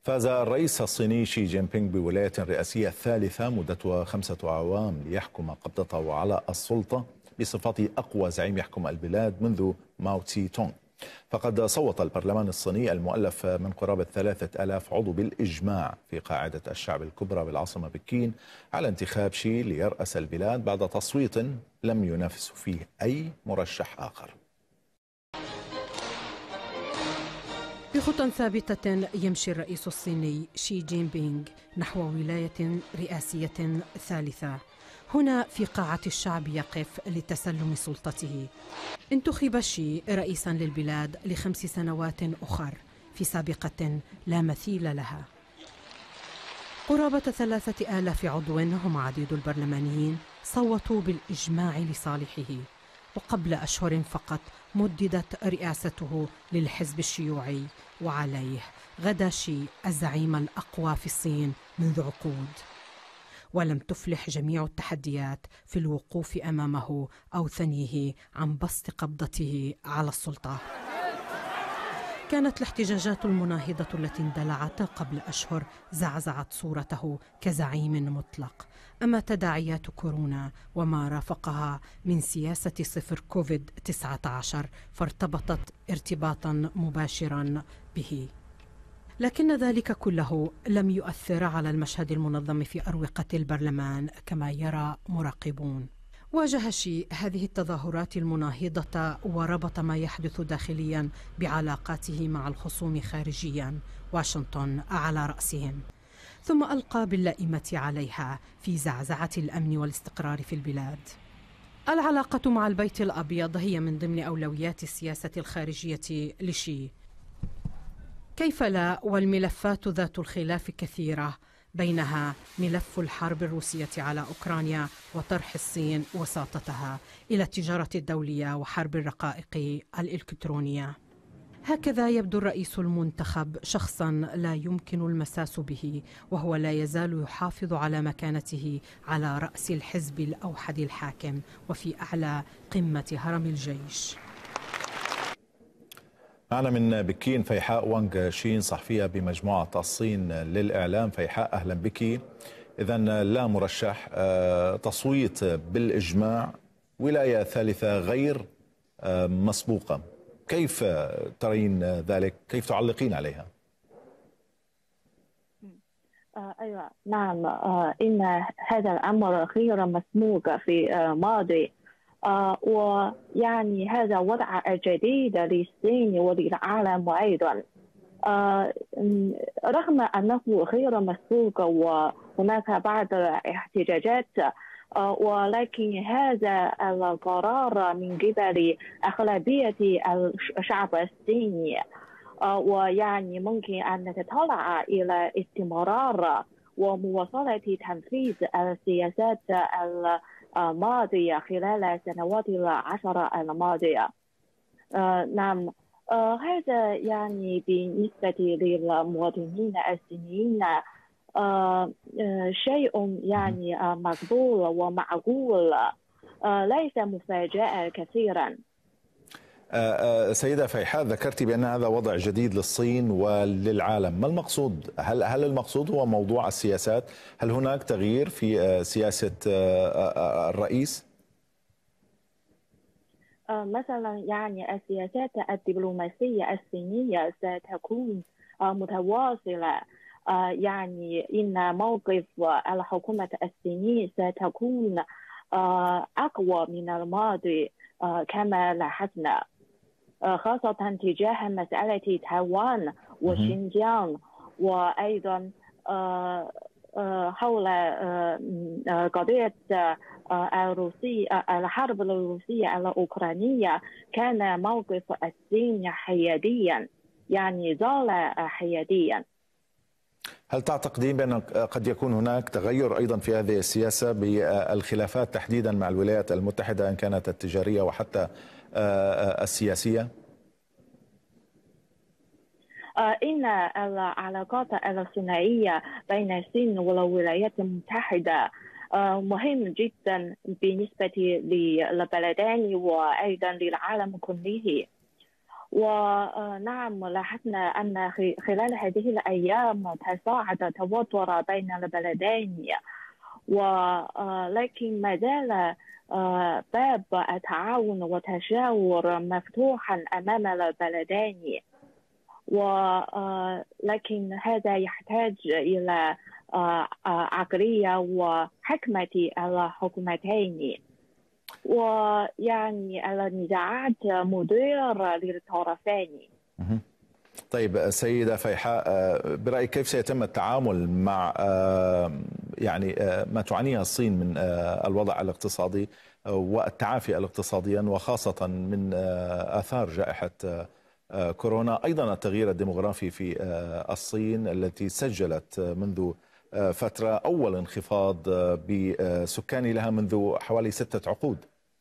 فاز الرئيس الصيني شي جين بينغ بولاية رئاسية ثالثة مدتها 5 أعوام ليحكم قبضته على السلطة بصفته أقوى زعيم يحكم البلاد منذ ماو تسي تونغ. فقد صوت البرلمان الصيني المؤلف من قرابة 3000 عضو بالإجماع في قاعدة الشعب الكبرى بالعاصمة بكين على انتخاب شي ليرأس البلاد بعد تصويت لم ينافس فيه أي مرشح آخر. بخطى ثابتة يمشي الرئيس الصيني شي جين بينغ نحو ولاية رئاسية ثالثة. هنا في قاعة الشعب يقف لتسلم سلطته. انتخب شي رئيسا للبلاد ل5 سنوات أخر في سابقة لا مثيل لها. قرابة 3000 عضو هم عديد البرلمانيين صوتوا بالإجماع لصالحه، وقبل أشهر فقط مددت رئاسته للحزب الشيوعي، وعليه غدا شي الزعيم الأقوى في الصين منذ عقود. ولم تفلح جميع التحديات في الوقوف أمامه أو ثنيه عن بسط قبضته على السلطة. كانت الاحتجاجات المناهضة التي اندلعت قبل أشهر زعزعت صورته كزعيم مطلق، أما تداعيات كورونا وما رافقها من سياسة صفر كوفيد-19 فارتبطت ارتباطا مباشرا به. لكن ذلك كله لم يؤثر على المشهد المنظم في أروقة البرلمان كما يرى مراقبون. واجه شي هذه التظاهرات المناهضة وربط ما يحدث داخليا بعلاقاته مع الخصوم خارجيا، واشنطن على رأسهم، ثم ألقى باللائمة عليها في زعزعة الأمن والاستقرار في البلاد. العلاقة مع البيت الأبيض هي من ضمن أولويات السياسة الخارجية لشي، كيف لا، والملفات ذات الخلاف كثيرة، بينها ملف الحرب الروسية على أوكرانيا وطرح الصين وساطتها إلى التجارة الدولية وحرب الرقائق الإلكترونية. هكذا يبدو الرئيس المنتخب شخصا لا يمكن المساس به، وهو لا يزال يحافظ على مكانته على رأس الحزب الأوحد الحاكم وفي أعلى قمة هرم الجيش. معنا من بكين فيحاء وانغ شين، صحفية بمجموعة الصين للإعلام. فيحاء أهلا بك. إذن لا مرشح، تصويت بالإجماع، ولاية ثالثة غير مسبوقة، كيف ترين ذلك؟ كيف تعلقين عليها؟ أيوة نعم، إن هذا الأمر غير مسبوق في ماضي، ويعني هذا وضع جديد للصين وللعالم أيضا. رغم أنه غير مسبوق وهناك بعض الاحتجاجات، ولكن هذا القرار من قبل أغلبية الشعب الصيني، ويعني ممكن أن نتطلع إلى استمرار ومواصلة تنفيذ السياسات الماضية خلال السنوات 10 الماضية. نعم، هذا يعني بالنسبة للمواطنين الصينيين شيء يعني مقبول ومعقول، ليس مفاجأة كثيرا. سيدة فيحاء، ذكرت بأن هذا وضع جديد للصين وللعالم، ما المقصود؟ هل المقصود هو موضوع السياسات؟ هل هناك تغيير في سياسة الرئيس؟ مثلا يعني السياسات الدبلوماسية الصينية ستكون متواصلة، يعني إن موقف الحكومة الصينية ستكون أقوى من الماضي كما لاحظنا، خاصة تجاه مسألة تايوان وشينجيانغ، وأيضا حول قضية الحرب الروسية الأوكرانية. كان موقف الصين حياديا، يعني زال حياديا. هل تعتقدين بأن قد يكون هناك تغير أيضا في هذه السياسة بالخلافات تحديدا مع الولايات المتحدة، إن كانت التجارية وحتى السياسية؟ إن العلاقات الثنائية بين الصين والولايات المتحدة مهم جدا بالنسبة للبلدين وأيضا للعالم كله. ونعم لاحظنا أن خلال هذه الأيام تصاعد توتر بين البلدين، ولكن ما زال باب التعاون والتشاور مفتوحا أمام البلدين، ولكن هذا يحتاج إلى عقلية وحكمة الحكومتين، ويعني النزاعات مثيرة للطرفين. طيب سيدة فيحاء، برأيك كيف سيتم التعامل مع يعني ما تعانيه الصين من الوضع الاقتصادي والتعافي اقتصاديا، وخاصة من آثار جائحة كورونا، أيضا التغيير الديموغرافي في الصين التي سجلت منذ فترة أول انخفاض بسكان لها منذ حوالي 6 عقود؟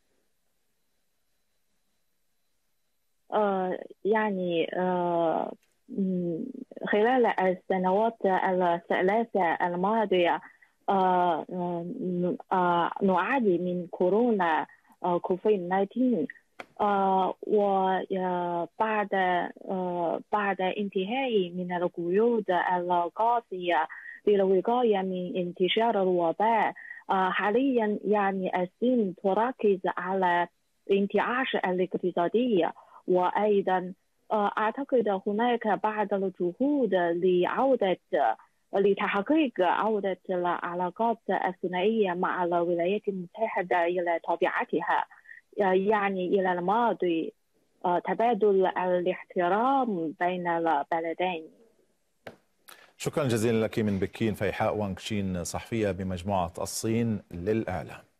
يعني خلال السنوات الثلاثة الماضية نعاني من كورونا كوفيد 19، وبعد انتهاء من القيود القاسية للوقاية من انتشار الوباء، حاليا يعني الصين تركز على الانتعاش الاقتصادي، وأيضا أعتقد هناك بعض الجهود لتحقيق عودة العلاقات الثنائية مع الولايات المتحدة إلى طبيعتها، يعني إلى الماضي، تبادل الاحترام بين البلدين. شكرا جزيلا لك من بكين فيحاء وانغ شين، صحفية بمجموعة الصين للإعلام.